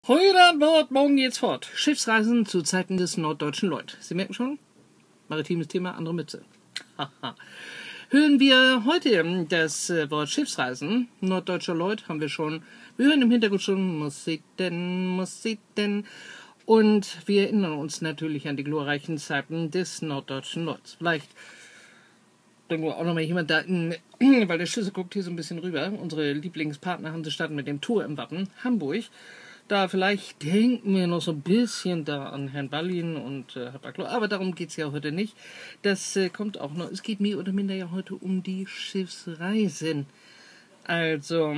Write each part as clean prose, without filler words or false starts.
Heute an Bord, morgen geht's fort. Schiffsreisen zu Zeiten des norddeutschen Lloyd. Sie merken schon, maritimes Thema, andere Mütze. Hören wir heute das Wort Schiffsreisen. Norddeutscher Lloyd haben wir schon. Wir hören im Hintergrund schon Musik denn. Und wir erinnern uns natürlich an die glorreichen Zeiten des norddeutschen Lloyds. Vielleicht irgendwo auch nochmal jemand da, weil der Schüssel guckt hier so ein bisschen rüber. Unsere Lieblingspartner Hansestadt mit dem Tor im Wappen, Hamburg. Da vielleicht denken wir noch so ein bisschen da an Herrn Ballin und Herr Backlo, aber darum geht es ja heute nicht. Das kommt auch noch. Es geht mehr oder minder ja heute um die Schiffsreisen. Also,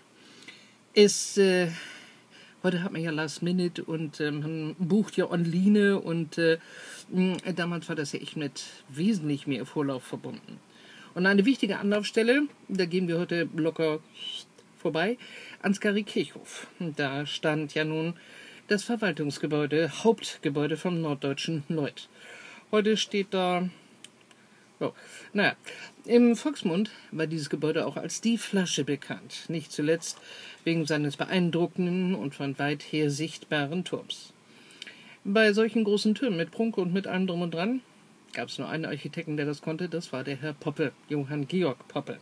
heute hat man ja Last Minute und man bucht ja online und damals war das ja echt mit wesentlich mehr Vorlauf verbunden. Und eine wichtige Anlaufstelle, da gehen wir heute locker vorbei, Ansgarikirchhof. Da stand ja nun das Verwaltungsgebäude, Hauptgebäude vom norddeutschen Lloyd. Heute steht da, im Volksmund war dieses Gebäude auch als die Flasche bekannt, nicht zuletzt wegen seines beeindruckenden und von weit her sichtbaren Turms. Bei solchen großen Türmen mit Prunk und mit allem drum und dran gab es nur einen Architekten, der das konnte, das war der Herr Poppe, Johann Georg Poppe.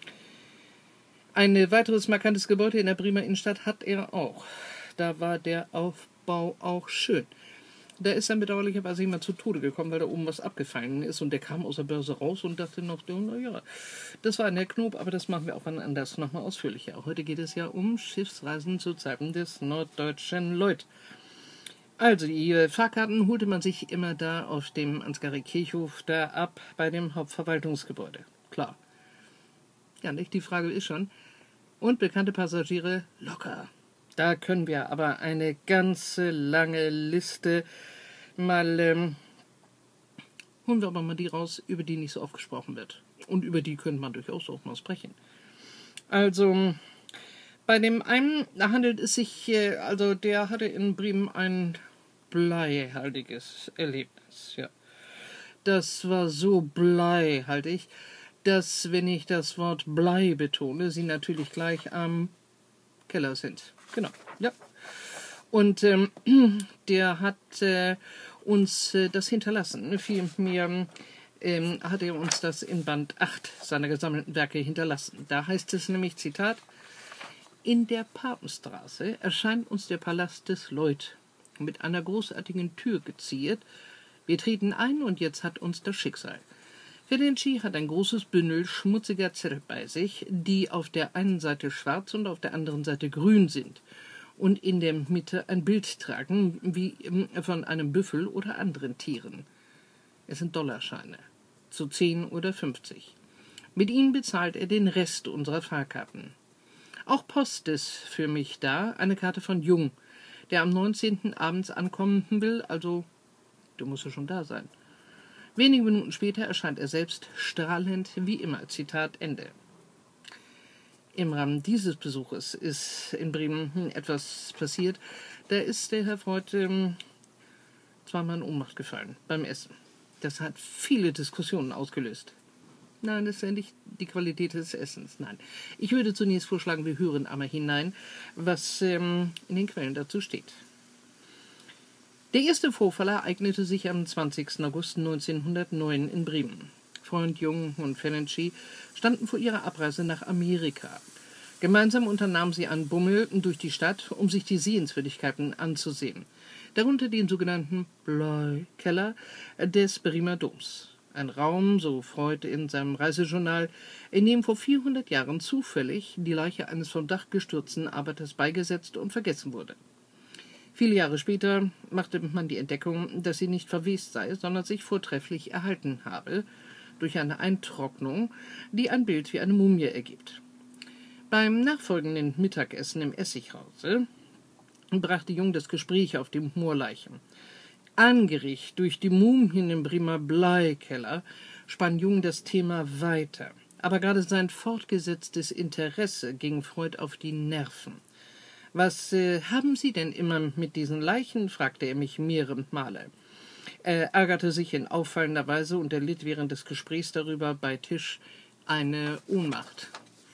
Ein weiteres markantes Gebäude in der Bremer Innenstadt hat er auch. Da war der Aufbau auch schön. Da ist er bedauerlicherweise jemand zu Tode gekommen, weil da oben was abgefallen ist. Und der kam aus der Börse raus und dachte noch, naja, das war ein Herr Knob, aber das machen wir auch wann anders nochmal ausführlicher. Heute geht es ja um Schiffsreisen zu Zeiten des norddeutschen Lloyd. Also, die Fahrkarten holte man sich immer da auf dem Ansgarikirchhof da ab bei dem Hauptverwaltungsgebäude. Klar. Ja, nicht? Die Frage ist schon. Und bekannte Passagiere locker. Da können wir aber eine ganze lange Liste mal, holen wir aber mal die raus, über die nicht so oft gesprochen wird. Und über die könnte man durchaus auch mal sprechen. Also, bei dem einen handelt es sich, der hatte in Bremen ein bleihaltiges Erlebnis, ja. Das war so bleihaltig, dass, wenn ich das Wort Blei betone, Sie natürlich gleich am Keller sind. Genau, ja. Und der hat uns das hinterlassen. Vielmehr hat er uns das in Band 8 seiner gesammelten Werke hinterlassen. Da heißt es nämlich, Zitat, in der Papenstraße erscheint uns der Palast des Lloyd mit einer großartigen Tür geziert. Wir treten ein und jetzt hat uns das Schicksal. Ferenczi hat ein großes Bündel schmutziger Zettel bei sich, die auf der einen Seite schwarz und auf der anderen Seite grün sind und in der Mitte ein Bild tragen, wie von einem Büffel oder anderen Tieren. Es sind Dollarscheine, zu 10 oder 50. Mit ihnen bezahlt er den Rest unserer Fahrkarten. Auch Post ist für mich da, eine Karte von Jung, der am 19. abends ankommen will, also du musst ja schon da sein. Wenige Minuten später erscheint er selbst, strahlend wie immer. Zitat Ende. Im Rahmen dieses Besuches ist in Bremen etwas passiert. Da ist der Herr Freud zweimal in Ohnmacht gefallen beim Essen. Das hat viele Diskussionen ausgelöst. Nein, das ist ja nicht die Qualität des Essens. Nein. Ich würde zunächst vorschlagen, wir hören einmal hinein, was in den Quellen dazu steht. Der erste Vorfall ereignete sich am 20. August 1909 in Bremen. Freund Jung und Ferenczi standen vor ihrer Abreise nach Amerika. Gemeinsam unternahmen sie einen Bummel durch die Stadt, um sich die Sehenswürdigkeiten anzusehen. Darunter den sogenannten Bleikeller des Bremer Doms. Ein Raum, so Freud in seinem Reisejournal, in dem vor 400 Jahren zufällig die Leiche eines vom Dach gestürzten Arbeiters beigesetzt und vergessen wurde. Viele Jahre später machte man die Entdeckung, dass sie nicht verwest sei, sondern sich vortrefflich erhalten habe, durch eine Eintrocknung, die ein Bild wie eine Mumie ergibt. Beim nachfolgenden Mittagessen im Essighause brachte Jung das Gespräch auf die Moorleichen. Angeregt durch die Mumien im Bremer Bleikeller spann Jung das Thema weiter. Aber gerade sein fortgesetztes Interesse ging Freud auf die Nerven. »Was haben Sie denn immer mit diesen Leichen?« fragte er mich mehrere Male. Er ärgerte sich in auffallender Weise und erlitt während des Gesprächs darüber bei Tisch eine Ohnmacht.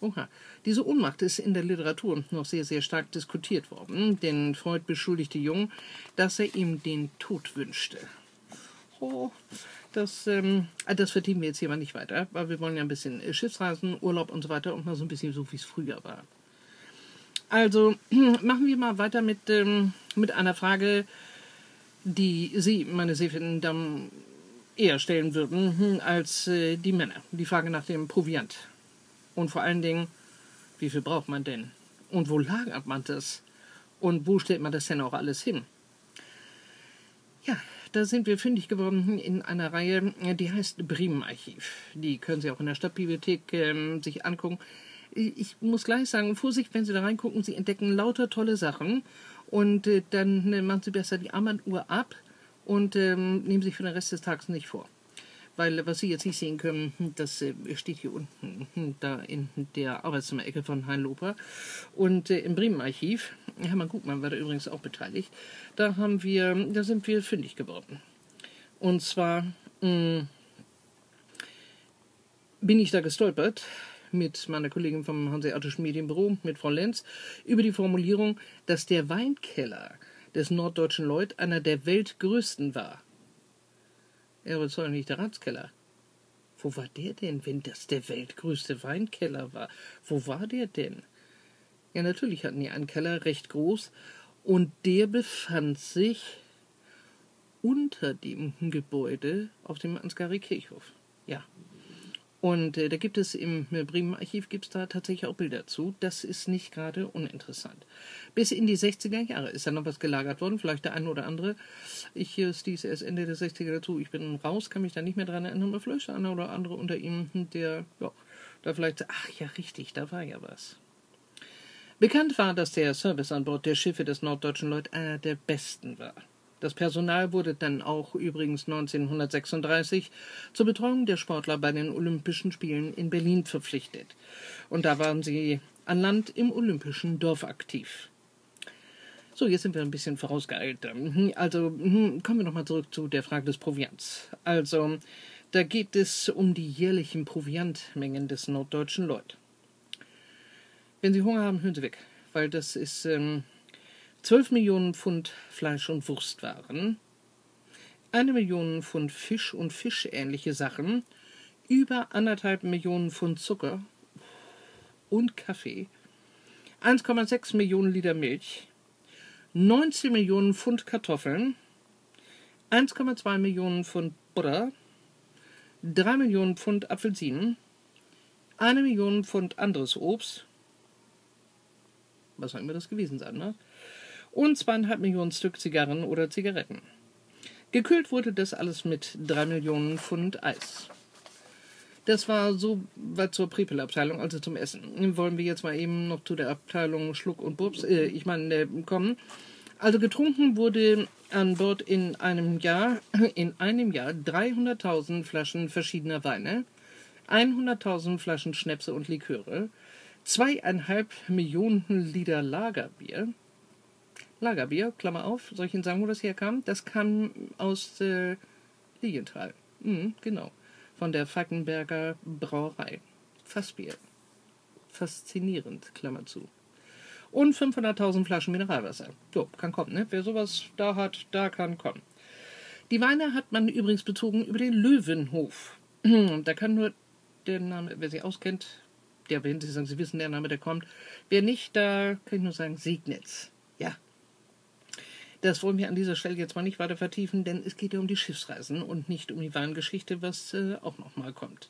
Oha. Diese Ohnmacht ist in der Literatur noch sehr, sehr stark diskutiert worden, denn Freud beschuldigte Jung, dass er ihm den Tod wünschte. Oh, das vertiefen wir jetzt hier mal nicht weiter, weil wir wollen ja ein bisschen Schiffsreisen, Urlaub und so weiter und mal so ein bisschen so, wie es früher war. Also machen wir mal weiter mit einer Frage, die Sie, meine sehr verehrten Damen, eher stellen würden als die Männer. Die Frage nach dem Proviant. Und vor allen Dingen, wie viel braucht man denn? Und wo lagert man das? Und wo stellt man das denn auch alles hin? Ja, da sind wir fündig geworden in einer Reihe, die heißt Bremen-Archiv. Die können Sie auch in der Stadtbibliothek sich angucken. Ich muss gleich sagen, Vorsicht, wenn Sie da reingucken, Sie entdecken lauter tolle Sachen. Und dann machen Sie besser die Armbanduhr ab und nehmen sich für den Rest des Tages nicht vor. Weil, was Sie jetzt nicht sehen können, das steht hier unten, da in der Arbeitszimmerecke von Heinloper. Und im Bremen-Archiv, Hermann Gutmann war da übrigens auch beteiligt, da sind wir fündig geworden. Und zwar bin ich da gestolpert mit meiner Kollegin vom Hanseatischen Medienbüro, mit Frau Lenz, über die Formulierung, dass der Weinkeller des Norddeutschen Lloyd einer der weltgrößten war. Ja, aber das war doch nicht der Ratskeller. Wo war der denn, wenn das der weltgrößte Weinkeller war? Wo war der denn? Ja, natürlich hatten die einen Keller, recht groß, und der befand sich unter dem Gebäude auf dem Ansgari-Kirchhof. Ja. Und da gibt es im Bremen-Archiv da tatsächlich auch Bilder zu. Das ist nicht gerade uninteressant. Bis in die 60er Jahre ist da noch was gelagert worden, vielleicht der eine oder andere. Ich stieß erst Ende der 60er dazu. Ich bin raus, kann mich da nicht mehr dran erinnern. Aber vielleicht der eine oder andere unter ihm, der da vielleicht, ach ja, richtig, da war ja was. Bekannt war, dass der Service an Bord der Schiffe des Norddeutschen Lloyd einer der besten war. Das Personal wurde dann auch übrigens 1936 zur Betreuung der Sportler bei den Olympischen Spielen in Berlin verpflichtet. Und da waren sie an Land im Olympischen Dorf aktiv. So, jetzt sind wir ein bisschen vorausgeeilt. Also kommen wir nochmal zurück zu der Frage des Proviants. Also, da geht es um die jährlichen Proviantmengen des Norddeutschen Lloyd. Wenn Sie Hunger haben, hören Sie weg, weil das ist 12 Millionen Pfund Fleisch- und Wurstwaren, 1 Million Pfund Fisch und fischähnliche Sachen, über 1,5 Millionen Pfund Zucker und Kaffee, 1,6 Millionen Liter Milch, 19 Millionen Pfund Kartoffeln, 1,2 Millionen Pfund Butter, 3 Millionen Pfund Apfelsinen, 1 Million Pfund anderes Obst, was soll immer das gewesen sein, ne? Und 2,5 Millionen Stück Zigarren oder Zigaretten. Gekühlt wurde das alles mit 3 Millionen Pfund Eis. Das war so weit zur Prepel-Abteilung, also zum Essen. Wollen wir jetzt mal eben noch zu der Abteilung Schluck und Bubs, kommen. Also getrunken wurde an Bord in einem Jahr 300.000 Flaschen verschiedener Weine, 100.000 Flaschen Schnäpse und Liköre, 2,5 Millionen Liter Lagerbier, Klammer auf, soll ich Ihnen sagen, wo das herkam? Das kam aus Lilienthal. Genau. Von der Falkenberger Brauerei. Fassbier. Faszinierend, Klammer zu. Und 500.000 Flaschen Mineralwasser. So, kann kommen, ne? Wer sowas da hat, da kann kommen. Die Weine hat man übrigens bezogen über den Löwenhof. Da kann nur der Name, wer sich auskennt, wenn Sie sagen, Sie wissen, der Name, der kommt. Wer nicht, da kann ich nur sagen, Siegnitz. Ja. Das wollen wir an dieser Stelle jetzt mal nicht weiter vertiefen, denn es geht ja um die Schiffsreisen und nicht um die Weingeschichte, was auch nochmal kommt.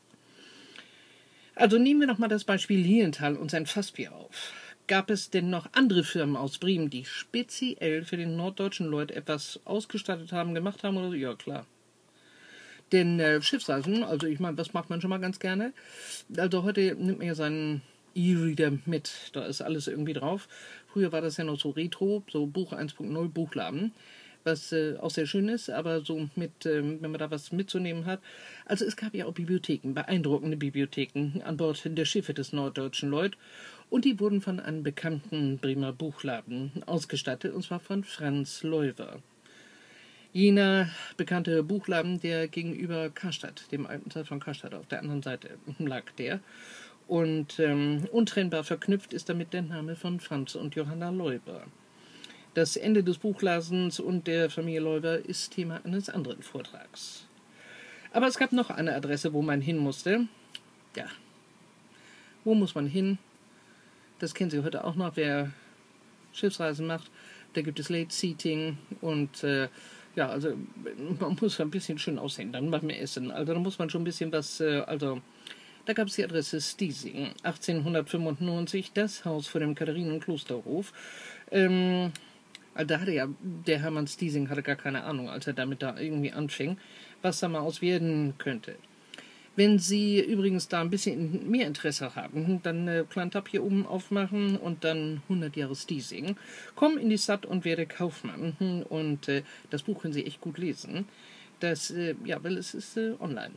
Also nehmen wir nochmal das Beispiel Lilienthal und sein Fassbier auf. Gab es denn noch andere Firmen aus Bremen, die speziell für den Norddeutschen Lloyd etwas ausgestattet haben, gemacht haben oder so? Ja, klar. Denn Schiffsreisen, also ich meine, was macht man schon mal ganz gerne? Also heute nimmt man ja seinen E-Reader mit, da ist alles irgendwie drauf. Früher war das ja noch so Retro, so Buch 1.0 Buchladen, was auch sehr schön ist, aber so mit, wenn man da was mitzunehmen hat. Also es gab ja auch Bibliotheken, beeindruckende Bibliotheken an Bord der Schiffe des Norddeutschen Lloyd und die wurden von einem bekannten Bremer Buchladen ausgestattet, und zwar von Franz Leuwer. Jener bekannte Buchladen, der gegenüber Karstadt, dem alten Teil von Karstadt, auf der anderen Seite lag der. Und untrennbar verknüpft ist damit der Name von Franz und Johanna Leuber. Das Ende des Buchlasens und der Familie Leuber ist Thema eines anderen Vortrags. Aber es gab noch eine Adresse, wo man hin musste. Ja, wo muss man hin? Das kennen Sie heute auch noch, wer Schiffsreisen macht. Da gibt es Late Seating und ja, also man muss ein bisschen schön aussehen, dann beim Essen. Also da muss man schon ein bisschen was, da gab es die Adresse Stiesing, 1895, das Haus vor dem Katharinenklosterhof. Also da hatte ja, der Hermann Stiesing hatte gar keine Ahnung, als er damit da irgendwie anfing, was da mal aus werden könnte. Wenn Sie übrigens da ein bisschen mehr Interesse haben, dann kleinen Tab hier oben aufmachen und dann 100 Jahre Stiesing. Komm in die Stadt und werde Kaufmann. Und das Buch können Sie echt gut lesen. Das, ja, weil es ist online.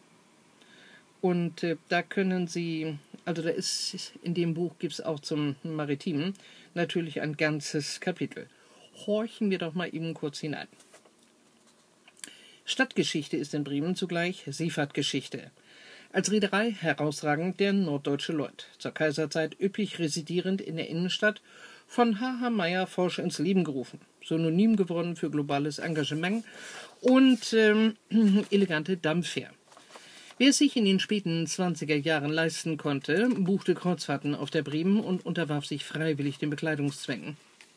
Und da können Sie, also da ist, in dem Buch gibt es auch zum Maritimen natürlich ein ganzes Kapitel. Horchen wir doch mal eben kurz hinein. Stadtgeschichte ist in Bremen zugleich Seefahrtgeschichte. Als Reederei herausragend der Norddeutsche Lloyd, zur Kaiserzeit üppig residierend in der Innenstadt, von H.H. Meyer forsch ins Leben gerufen, synonym geworden für globales Engagement und elegante Dampfwehr. Wer es sich in den späten 20er Jahren leisten konnte, buchte Kreuzfahrten auf der Bremen und unterwarf sich freiwillig den Bekleidungszwängen.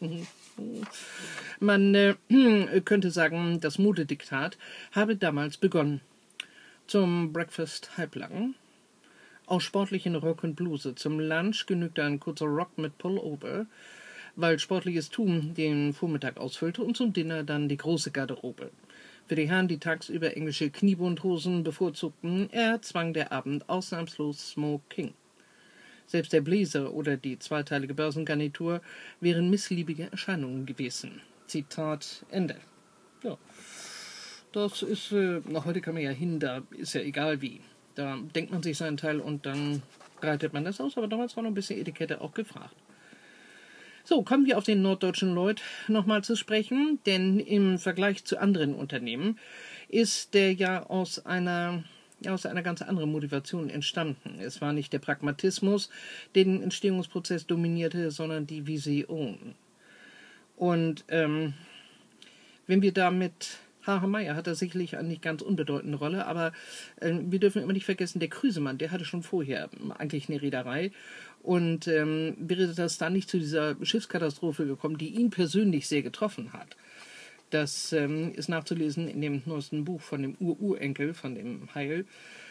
Man könnte sagen, das Modediktat habe damals begonnen. Zum Breakfast halblang, aus sportlichen Rock und Bluse. Zum Lunch genügte ein kurzer Rock mit Pullover, weil sportliches Tun den Vormittag ausfüllte, und zum Dinner dann die große Garderobe. Für die Herren, die tagsüber englische Kniebundhosen bevorzugten, erzwang der Abend ausnahmslos Smoking. Selbst der Blazer oder die zweiteilige Börsengarnitur wären missliebige Erscheinungen gewesen. Zitat Ende. Ja, das ist, heute kann man ja hin, da ist ja egal wie. Da denkt man sich seinen Teil und dann breitet man das aus, aber damals war noch ein bisschen Etikette auch gefragt. So, kommen wir auf den Norddeutschen Lloyd nochmal zu sprechen, denn im Vergleich zu anderen Unternehmen ist der ja aus einer ganz anderen Motivation entstanden. Es war nicht der Pragmatismus, der den Entstehungsprozess dominierte, sondern die Vision. Und wenn wir da mit H.H. Meyer hat er sicherlich eine nicht ganz unbedeutende Rolle, aber wir dürfen immer nicht vergessen, der Krüsemann, der hatte schon vorher eigentlich eine Reederei. Und wäre das dann nicht zu dieser Schiffskatastrophe gekommen, die ihn persönlich sehr getroffen hat. Das ist nachzulesen in dem neuesten Buch von dem Urenkel, von dem Heil.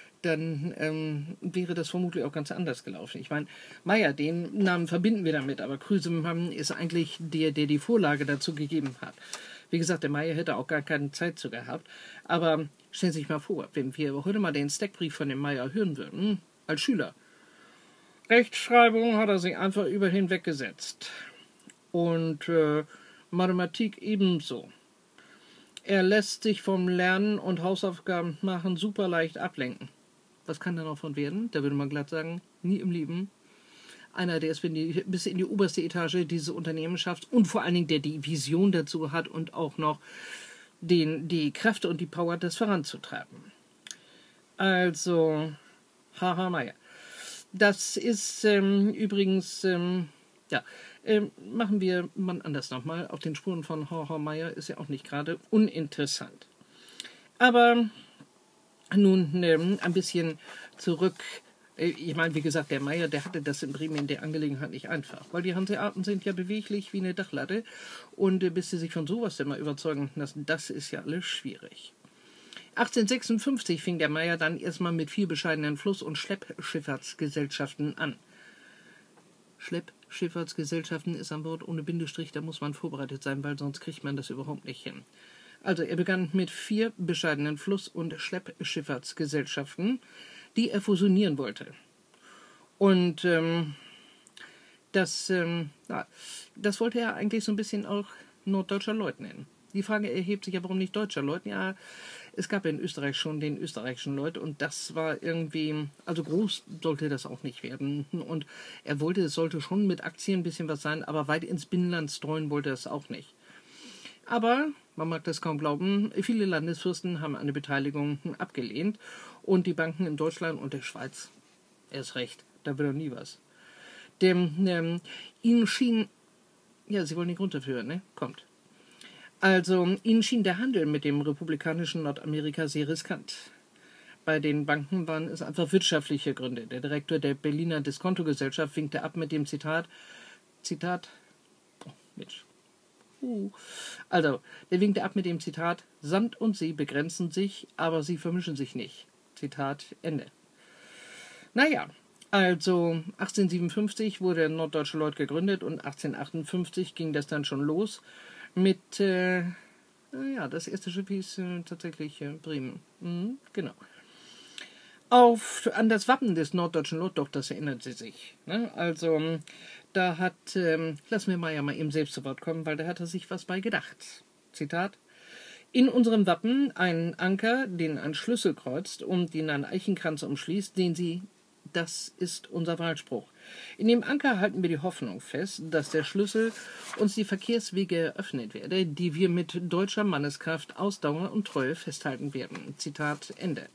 Dann wäre das vermutlich auch ganz anders gelaufen. Ich meine, Meyer, den Namen verbinden wir damit, aber Krüsemann ist eigentlich der die Vorlage dazu gegeben hat. Wie gesagt, der Meyer hätte auch gar keine Zeit zu gehabt. Aber stellen Sie sich mal vor, wenn wir heute mal den Steckbrief von dem Meyer hören würden, als Schüler. Rechtschreibung hat er sich einfach über hinweggesetzt. Und Mathematik ebenso. Er lässt sich vom Lernen und Hausaufgaben machen super leicht ablenken. Was kann da noch von werden? Da würde man glatt sagen, nie im Leben. Einer, der es bis in die oberste Etage dieses Unternehmens schafft und vor allen Dingen, der die Vision dazu hat und auch noch die Kräfte und die Power, das voranzutreiben. Also, H.H. Meyer. Das ist übrigens, machen wir mal anders nochmal. Auf den Spuren von H.H. Meyer ist ja auch nicht gerade uninteressant. Aber nun ein bisschen zurück. Ich meine, wie gesagt, der Meyer, der hatte das in Bremen in der Angelegenheit nicht einfach. Weil die Hanseaten sind ja beweglich wie eine Dachlatte. Und bis sie sich von sowas immer überzeugen lassen, das ist ja alles schwierig. 1856 fing der Meyer dann erstmal mit viel bescheidenen Fluss- und Schleppschifffahrtsgesellschaften an. Schleppschifffahrtsgesellschaften ist ein Wort ohne Bindestrich, da muss man vorbereitet sein, weil sonst kriegt man das überhaupt nicht hin. Also er begann mit 4 bescheidenen Fluss- und Schleppschifffahrtsgesellschaften, die er fusionieren wollte. Und das wollte er eigentlich so ein bisschen auch Norddeutscher Lloyd nennen. Die Frage erhebt sich ja, warum nicht Deutscher Lloyd? Ja, es gab ja in Österreich schon den österreichischen Lloyd und das war irgendwie, also groß sollte das auch nicht werden. Und er wollte, es sollte schon mit Aktien ein bisschen was sein, aber weit ins Binnenland streuen wollte er es auch nicht. Aber, man mag das kaum glauben, viele Landesfürsten haben eine Beteiligung abgelehnt und die Banken in Deutschland und der Schweiz erst recht Da wird doch nie was. Ihnen schien, ja, Sie wollen den Grund dafür, ne? Kommt. Also, ihnen schien der Handel mit dem republikanischen Nordamerika sehr riskant. Bei den Banken waren es einfach wirtschaftliche Gründe. Der Direktor der Berliner Diskontogesellschaft winkte ab mit dem Zitat, oh, Mensch. Also, der winkte ab mit dem Zitat, Sand und See begrenzen sich, aber sie vermischen sich nicht. Zitat Ende. Naja, also 1857 wurde Norddeutsche Lloyd gegründet und 1858 ging das dann schon los mit, das erste Schiff hieß tatsächlich Bremen. Genau. An das Wappen des Norddeutschen Lloyd, doch, das erinnert sie sich. Ne? Also, da hat, lassen wir mal eben selbst zu Wort kommen, weil da hat er sich was bei gedacht. Zitat: In unserem Wappen ein Anker, den ein Schlüssel kreuzt und den ein Eichenkranz umschließt, den Sie, das ist unser Wahlspruch. In dem Anker halten wir die Hoffnung fest, dass der Schlüssel uns die Verkehrswege eröffnet werde, die wir mit deutscher Manneskraft, Ausdauer und Treue festhalten werden. Zitat Ende.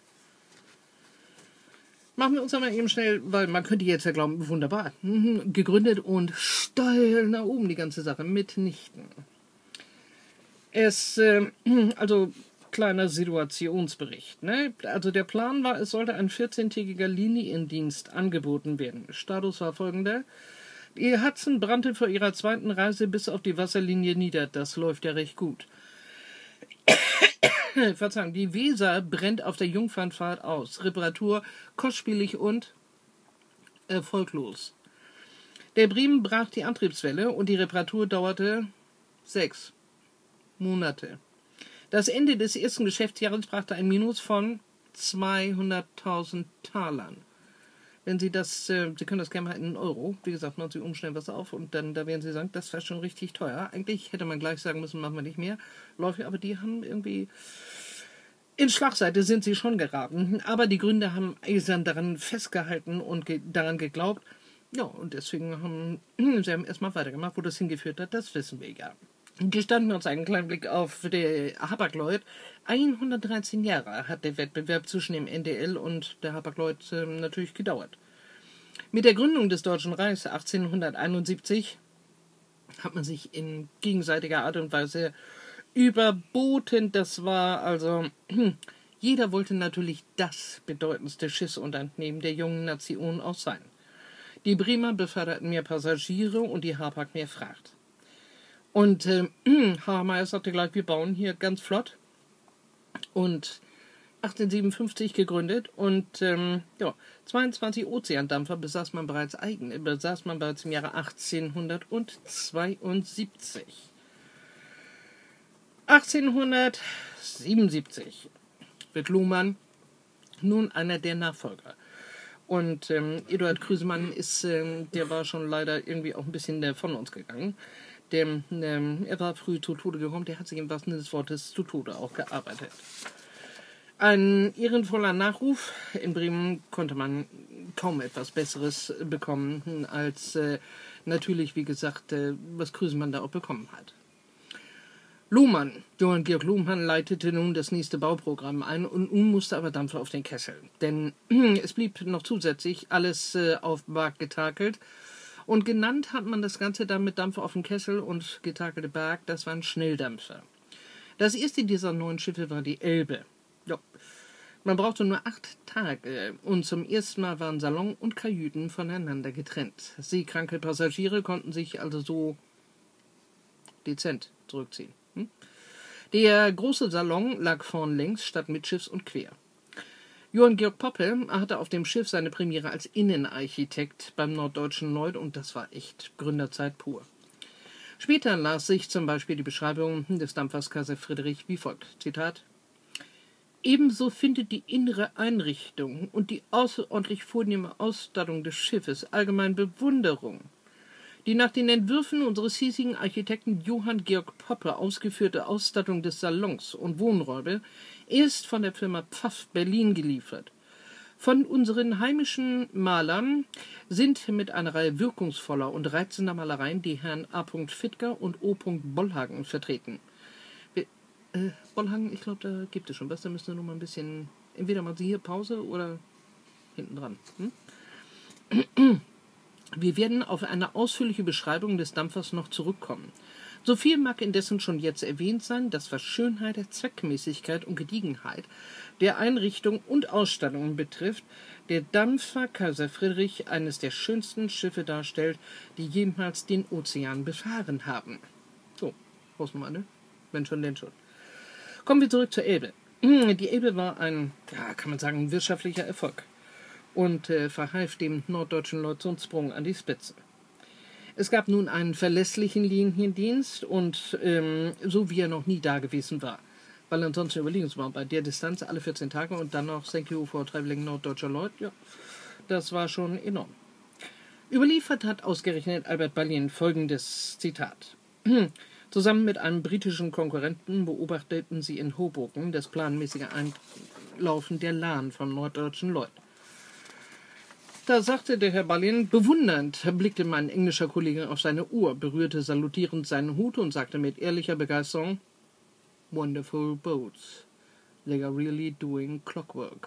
Machen wir uns aber eben schnell, weil man könnte jetzt ja glauben, wunderbar, gegründet und steil nach oben die ganze Sache, mitnichten. Also kleiner Situationsbericht, ne? Also der Plan war, es sollte ein 14-tägiger Liniendienst angeboten werden. Status war folgender: Die Hudson brannte vor ihrer zweiten Reise bis auf die Wasserlinie nieder. Das läuft ja recht gut. Verzeihung, die Weser brennt auf der Jungfernfahrt aus. Reparatur kostspielig und erfolglos. Der Bremen brach die Antriebswelle und die Reparatur dauerte 6 Monate. Das Ende des ersten Geschäftsjahres brachte ein Minus von 200.000 Talern. Wenn Sie das, Sie können das gerne mal in Euro, wie gesagt, machen Sie umstellen was auf und dann, da werden Sie sagen, das war schon richtig teuer. Eigentlich hätte man gleich sagen müssen, machen wir nicht mehr. Läuft, aber die haben irgendwie, in Schlagseite sind sie schon geraten, aber die Gründer haben eisern daran festgehalten und daran geglaubt. Ja, und deswegen haben sie erstmal weitergemacht. Wo das hingeführt hat, das wissen wir ja. Gestatten wir uns einen kleinen Blick auf die Hapag-Lloyd. 113 Jahre hat der Wettbewerb zwischen dem NDL und der Hapag-Lloyd natürlich gedauert. Mit der Gründung des Deutschen Reichs 1871 hat man sich in gegenseitiger Art und Weise überboten. Das war also, jeder wollte natürlich das bedeutendste Schiffsunternehmen der jungen Nation auch sein. Die Bremer beförderten mehr Passagiere und die Hapag mehr Fracht. Und Hameyer sagte gleich, wir bauen hier ganz flott. Und 1857 gegründet und 22 Ozeandampfer besaß man bereits im Jahre 1872. 1877 wird Luhmann nun einer der Nachfolger. Und Eduard Krüsemann der war schon leider irgendwie auch ein bisschen von uns gegangen. Er war früh zu Tode gekommen, der hat sich im wahrsten Sinne des Wortes zu Tode auch gearbeitet. Ein ehrenvoller Nachruf. In Bremen konnte man kaum etwas Besseres bekommen, als natürlich, wie gesagt, was Krüsemann da auch bekommen hat. Johann Georg Luhmann leitete nun das nächste Bauprogramm ein und nun musste aber Dampfer auf den Kessel. Denn es blieb noch zusätzlich alles auf Bark getakelt. Und genannt hat man das Ganze dann mit Dampfer auf dem Kessel und getakelte Bark, das waren Schnelldämpfer. Das erste dieser 9 Schiffe war die Elbe. Ja. Man brauchte nur 8 Tage und zum ersten Mal waren Salon und Kajüten voneinander getrennt. Seekranke Passagiere konnten sich also so dezent zurückziehen. Der große Salon lag vorn längs statt mittschiffs und quer. Johann Georg Poppe hatte auf dem Schiff seine Premiere als Innenarchitekt beim Norddeutschen Lloyd und das war echt Gründerzeit pur. Später las sich zum Beispiel die Beschreibung des Dampfers Kaiser Friedrich wie folgt, Zitat: Ebenso findet die innere Einrichtung und die außerordentlich vornehme Ausstattung des Schiffes allgemein Bewunderung. Die nach den Entwürfen unseres hiesigen Architekten Johann Georg Poppe ausgeführte Ausstattung des Salons und Wohnräume ist von der Firma Pfaff Berlin geliefert. Von unseren heimischen Malern sind mit einer Reihe wirkungsvoller und reizender Malereien die Herren A. Fittger und O. Bollhagen vertreten. Bollhagen, ich glaube, da gibt es schon was. Da müssen wir noch mal ein bisschen, entweder machen Sie hier Pause oder hinten dran. Wir werden auf eine ausführliche Beschreibung des Dampfers noch zurückkommen. So viel mag indessen schon jetzt erwähnt sein, dass was Schönheit, Zweckmäßigkeit und Gediegenheit der Einrichtung und Ausstattung betrifft, der Dampfer Kaiser Friedrich eines der schönsten Schiffe darstellt, die jemals den Ozean befahren haben. So, Hausnummer, ne? Wenn schon, denn schon. Kommen wir zurück zur Elbe. Die Elbe war ein, ja, kann man sagen, wirtschaftlicher Erfolg und verhalf dem norddeutschen Lloyd so einen Sprung an die Spitze. Es gab nun einen verlässlichen Liniendienst und so wie er noch nie da gewesen war. Weil ansonsten überlegen Sie mal, bei der Distanz alle 14 Tage und dann noch Thank you for traveling norddeutscher Lloyd, ja, das war schon enorm. Überliefert hat ausgerechnet Albert Ballien folgendes Zitat. Zusammen mit einem britischen Konkurrenten beobachteten sie in Hoboken das planmäßige Einlaufen der Lahn vom norddeutschen Lloyd. Da sagte der Herr Ballien, bewundernd blickte mein englischer Kollege auf seine Uhr, berührte salutierend seinen Hut und sagte mit ehrlicher Begeisterung, Wonderful boats. They are really doing clockwork.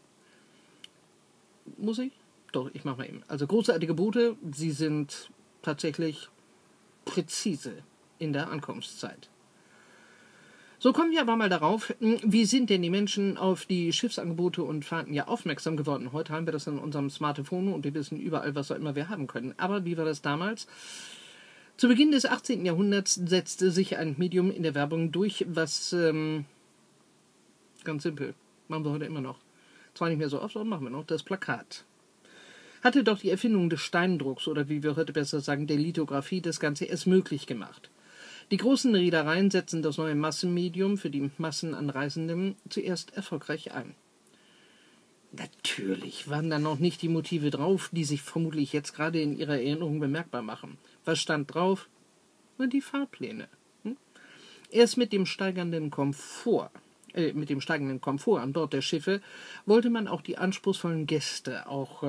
Muss ich? Doch, ich mach mal eben. Also großartige Boote, sie sind tatsächlich präzise in der Ankunftszeit. So kommen wir aber mal darauf, wie sind denn die Menschen auf die Schiffsangebote und Fahrten ja aufmerksam geworden? Heute haben wir das in unserem Smartphone und wir wissen überall, was auch immer wir haben können. Aber wie war das damals? Zu Beginn des 18. Jahrhunderts setzte sich ein Medium in der Werbung durch, was ganz simpel, machen wir heute immer noch. Zwar nicht mehr so oft, aber machen wir noch, das Plakat. Hatte doch die Erfindung des Steindrucks oder wie wir heute besser sagen, der Lithografie das Ganze erst möglich gemacht. Die großen Reedereien setzen das neue Massenmedium für die Massen an Reisenden zuerst erfolgreich ein. Natürlich waren da noch nicht die Motive drauf, die sich vermutlich jetzt gerade in ihrer Erinnerung bemerkbar machen. Was stand drauf? Na, die Fahrpläne. Erst mit dem steigenden Komfort an Bord der Schiffe wollte man auch die anspruchsvollen Gäste auch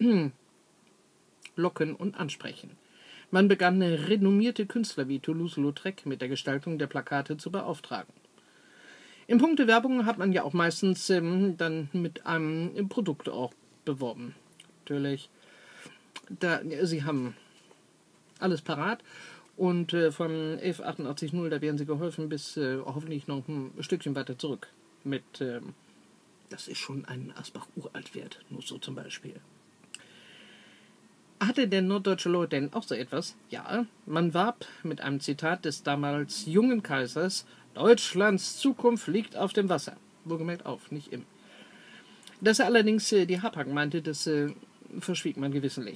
locken und ansprechen. Man begann renommierte Künstler wie Toulouse-Lautrec mit der Gestaltung der Plakate zu beauftragen. In puncto Werbung hat man ja auch meistens dann mit einem Produkt auch beworben. Natürlich, sie haben alles parat und von 1188.0, da werden sie geholfen bis hoffentlich noch ein Stückchen weiter zurück. Mit, das ist schon ein Asbach uralt wert, nur so zum Beispiel. Hatte der norddeutsche Lloyd denn auch so etwas? Ja, man warb mit einem Zitat des damals jungen Kaisers, Deutschlands Zukunft liegt auf dem Wasser. Wohlgemerkt auf, nicht im. Dass er allerdings die Hapag meinte, das verschwieg man gewissentlich.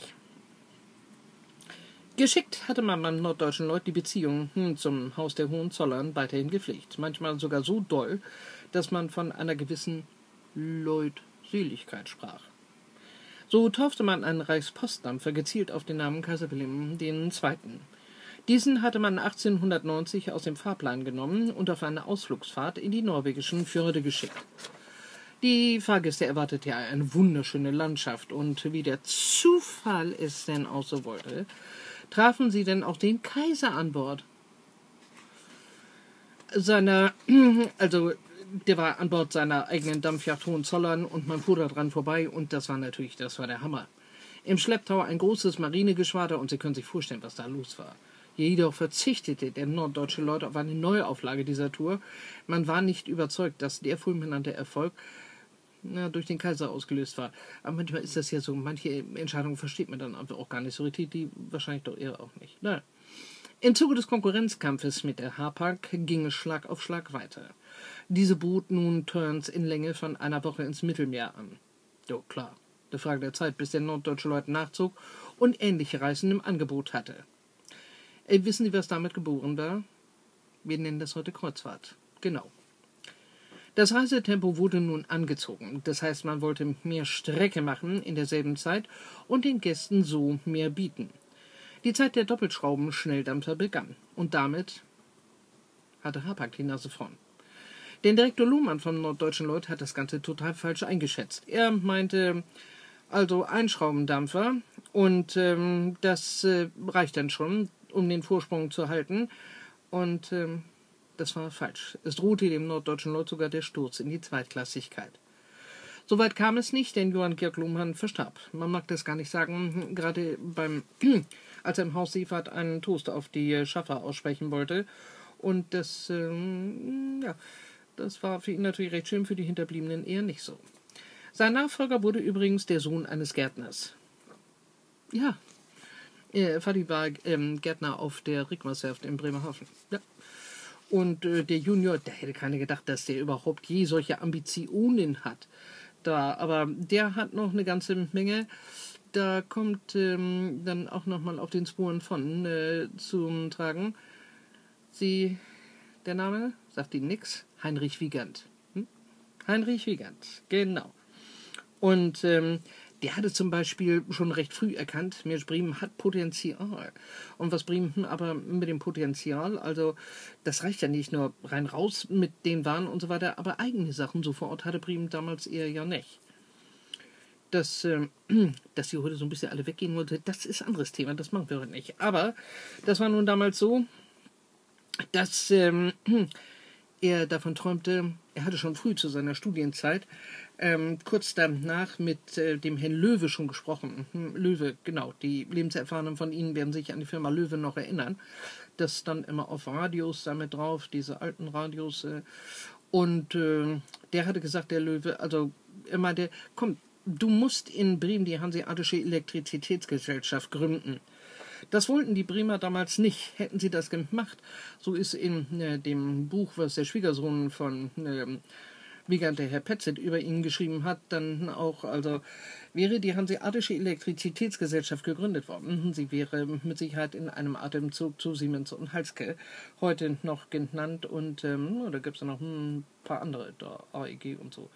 Geschickt hatte man beim norddeutschen Lloyd die Beziehung zum Haus der Hohenzollern weiterhin gepflegt. Manchmal sogar so doll, dass man von einer gewissen Lloyd-Seligkeit sprach. So taufte man einen Reichspostdampfer gezielt auf den Namen Kaiser Wilhelm II. Diesen hatte man 1890 aus dem Fahrplan genommen und auf eine Ausflugsfahrt in die norwegischen Fjorde geschickt. Die Fahrgäste erwartete ja eine wunderschöne Landschaft und wie der Zufall es denn auch so wollte, trafen sie denn auch den Kaiser an Bord. Der war an Bord seiner eigenen Dampfjacht Hohenzollern und man fuhr da dran vorbei und das war der Hammer. Im Schlepptau ein großes Marinegeschwader und Sie können sich vorstellen, was da los war. Jedoch verzichtete der norddeutsche Lloyd auf eine Neuauflage dieser Tour. Man war nicht überzeugt, dass der fulminante Erfolg durch den Kaiser ausgelöst war. Aber manchmal ist das ja so, manche Entscheidungen versteht man dann einfach auch gar nicht so richtig, die wahrscheinlich doch eher auch nicht. Naja. Im Zuge des Konkurrenzkampfes mit der Hapag ging es Schlag auf Schlag weiter. Diese bot nun Turns in Länge von einer Woche ins Mittelmeer an. Jo, klar, eine Frage der Zeit, bis der norddeutsche Lloyd nachzog und ähnliche Reisen im Angebot hatte. Wissen Sie, was damit geboren war? Wir nennen das heute Kreuzfahrt. Genau. Das Reisetempo wurde nun angezogen. Das heißt, man wollte mehr Strecke machen in derselben Zeit und den Gästen so mehr bieten. Die Zeit der Doppelschrauben-Schnelldampfer begann. Und damit hatte Hapag die Nase vorn. Der Direktor Lohmann vom norddeutschen Lloyd hat das Ganze total falsch eingeschätzt. Er meinte, also ein Schraubendampfer und das reicht dann schon, um den Vorsprung zu halten. Und das war falsch. Es drohte dem norddeutschen Lloyd sogar der Sturz in die Zweitklassigkeit. Soweit kam es nicht, denn Johann Georg Lohmann verstarb. Man mag das gar nicht sagen, gerade als er im Haus Seefahrt einen Toast auf die Schaffer aussprechen wollte. Und das war für ihn natürlich recht schön, für die Hinterbliebenen eher nicht so. Sein Nachfolger wurde übrigens der Sohn eines Gärtners. Ja, Vati war Gärtner auf der Rigmarswerft in Bremerhaven. Ja. Und der Junior, der hätte keiner gedacht, dass der überhaupt je solche Ambitionen hat. Aber der hat noch eine ganze Menge. Da kommt dann auch nochmal auf den Spuren von zum Tragen. Der Name sagt Ihnen nix. Heinrich Wiegandt. Heinrich Wiegandt, genau. Und der hatte zum Beispiel schon recht früh erkannt, Mensch, Bremen hat Potenzial. Und was Bremen aber mit dem Potenzial, also das reicht ja nicht nur rein raus mit den Waren und so weiter, aber eigene Sachen so vor Ort hatte Bremen damals eher ja nicht. Dass die heute so ein bisschen alle weggehen wollte, das ist ein anderes Thema, das machen wir heute nicht. Aber das war nun damals so, dass er davon träumte, er hatte schon früh zu seiner Studienzeit kurz danach mit dem Herrn Löwe schon gesprochen. Löwe, genau, die Lebenserfahrenen von Ihnen werden sich an die Firma Löwe noch erinnern. Das stand immer auf Radios damit drauf, diese alten Radios. Und der hatte gesagt, der Löwe, also er meinte, komm, du musst in Bremen die Hanseatische Elektrizitätsgesellschaft gründen. Das wollten die Bremer damals nicht. Hätten sie das gemacht, so ist in dem Buch, was der Schwiegersohn von Wiegandt, der Herr Petzet, über ihn geschrieben hat, dann auch, also wäre die Hanseatische Elektrizitätsgesellschaft gegründet worden. Sie wäre mit Sicherheit in einem Atemzug zu Siemens und Halske heute noch genannt und da gibt es noch ein paar andere, da AEG und so.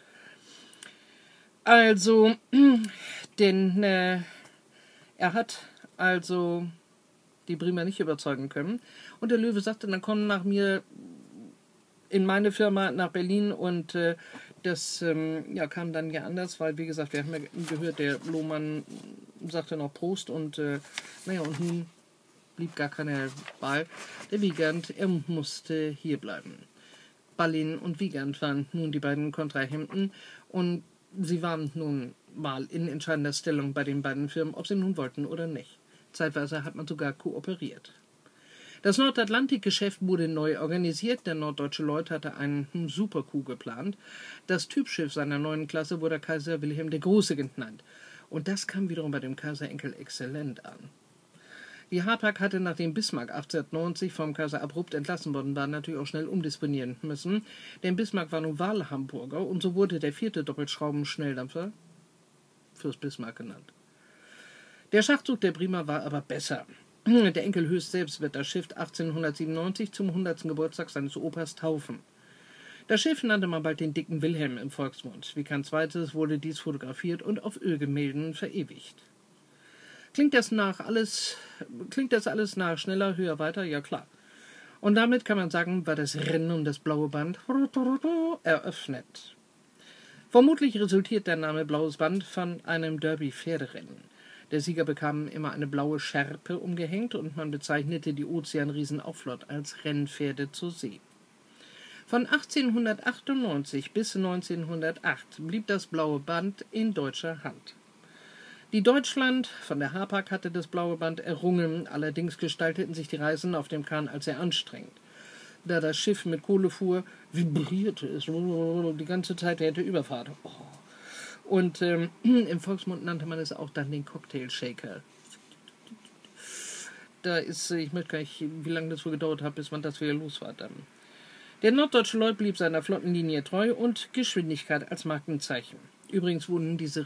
Also, denn er hat also die Bremer nicht überzeugen können. Und der Löwe sagte, dann komm nach mir in meine Firma nach Berlin und das kam dann ja anders, weil wie gesagt, wir haben ja gehört, der Lohmann sagte noch Prost und und nun blieb gar keine Wahl. Der Wiegandt, er musste hier bleiben. Ballin und Wiegandt waren nun die beiden Kontrahenten und sie waren nun mal in entscheidender Stellung bei den beiden Firmen, ob sie nun wollten oder nicht. Zeitweise hat man sogar kooperiert. Das Nordatlantikgeschäft wurde neu organisiert. Der Norddeutsche Lloyd hatte einen Super-Coup geplant. Das Typschiff seiner neuen Klasse wurde Kaiser Wilhelm der Große genannt. Und das kam wiederum bei dem Kaiserenkel exzellent an. Die Hapag hatte, nachdem Bismarck 1890 vom Kaiser abrupt entlassen worden war, natürlich auch schnell umdisponieren müssen. Denn Bismarck war nun Wahlhamburger und so wurde der 4. Doppelschrauben-Schnelldampfer Fürst Bismarck genannt. Der Schachzug der Bremer war aber besser. Der Enkel Höchst selbst wird das Schiff 1897 zum 100. Geburtstag seines Opas taufen. Das Schiff nannte man bald den Dicken Wilhelm im Volksmund. Wie kein zweites wurde dies fotografiert und auf Ölgemälden verewigt. Klingt das alles nach schneller, höher, weiter? Ja klar. Und damit kann man sagen, war das Rennen um das blaue Band eröffnet. Vermutlich resultiert der Name Blaues Band von einem Derby-Pferderennen. Der Sieger bekam immer eine blaue Schärpe umgehängt und man bezeichnete die Ozeanriesen auch flott als Rennpferde zur See. Von 1898 bis 1908 blieb das blaue Band in deutscher Hand. Die Deutschland von der Hapag hatte das blaue Band errungen, allerdings gestalteten sich die Reisen auf dem Kahn als sehr anstrengend. Da das Schiff mit Kohle fuhr, vibrierte es die ganze Zeit während der Überfahrt. Und im Volksmund nannte man es auch dann den Cocktail-Shaker. Ich möchte gar nicht, wie lange das wohl gedauert hat, bis man das wieder los war dann. Der Norddeutsche Lloyd blieb seiner Flottenlinie treu und Geschwindigkeit als Markenzeichen. Übrigens wurden diese